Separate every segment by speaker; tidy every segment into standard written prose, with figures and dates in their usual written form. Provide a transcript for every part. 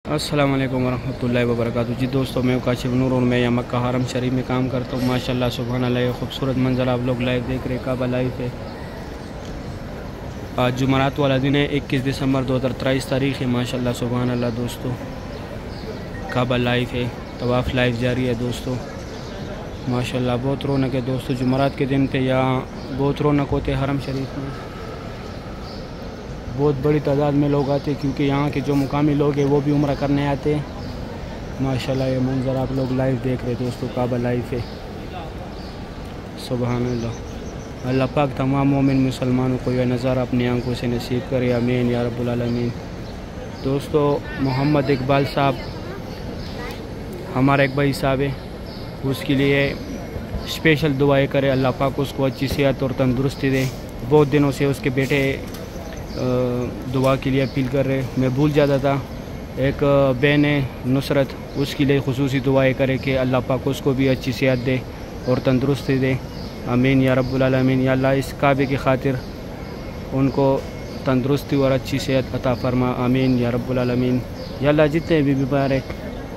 Speaker 1: السلام علیکم ورحمۃ اللہ وبرکاتہ۔ جی دوستو، میں کاشف نور اور میں یہاں مکہ حرم شریف میں کام کرتا ہوں۔ ماشاءاللہ سبحان اللہ، یہ خوبصورت منظر آپ لوگ لائیو دیکھ رہے، کعبہ لائیو ہے۔ آج جمعرات والا دن ہے، 21 دسمبر 2023 تاریخ ہے۔ ماشاءاللہ سبحان اللہ دوستو، کعبہ لائیو ہے، طواف لائیو جاری ہے دوستو۔ ماشاءاللہ بہت رونق ہے دوستو، جمعرات کے دن پہ یہاں بہت رونق ہوتے حرم شریف میں، بہت بڑی تعداد میں لوگ آتے ہیں کیونکہ یہاں کے جو مقامی لوگ ہیں وہ بھی عمرہ کرنے آتے ہیں۔ ماشاءاللہ یہ منظر آپ لوگ لائیو دیکھ رہے دوستو، کعبہ لائیو ہے۔ سبحان اللہ، اللہ پاک تمام مومن مسلمانوں کو یہ نظارہ اپنی آنکھوں سے نصیب کرے، آمین یا رب العالمین۔ دوستو، محمد اقبال صاحب ہمارا ایک بھائی صاحب ہے، اس کے لیے اسپیشل دعائیں کرے، اللہ پاک اس کو اچھی صحت اور تندرستی دے۔ بہت دنوں سے اس کے بیٹے دعا کے لیے اپیل کر رہے، میں بھول جاتا تھا۔ ایک بہن ہے نصرت، اس کے لیے خصوصی دعائیں کرے کہ اللہ پاک اس کو بھی اچھی صحت دے اور تندرستی دے، آمین یا رب العالمین۔ یا اللہ اس کعبے کی خاطر ان کو تندرستی اور اچھی صحت عطا فرما، آمین یا رب العالمین۔ یا اللہ جتنے بھی بیمار ہیں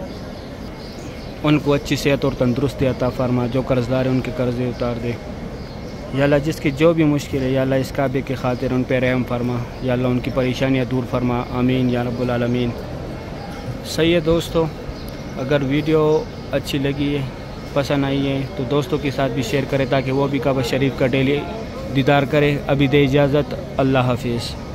Speaker 1: ان کو اچھی صحت اور تندرستی عطا فرما، جو قرض دار ہیں ان کے قرضے اتار دے۔ یا اللہ جس کی جو بھی مشکل ہے، یا اللہ اس کعبے کی خاطر ان پہ رحم فرما، یا اللہ ان کی پریشانیاں دور فرما، آمین یا رب العالمین۔ صحیح ہے دوستو، اگر ویڈیو اچھی لگی ہے، پسند آئی ہے تو دوستوں کے ساتھ بھی شیئر کریں تاکہ وہ بھی کعبہ شریف کا ڈیلی دیدار کرے۔ ابھی دے اجازت، اللہ حافظ۔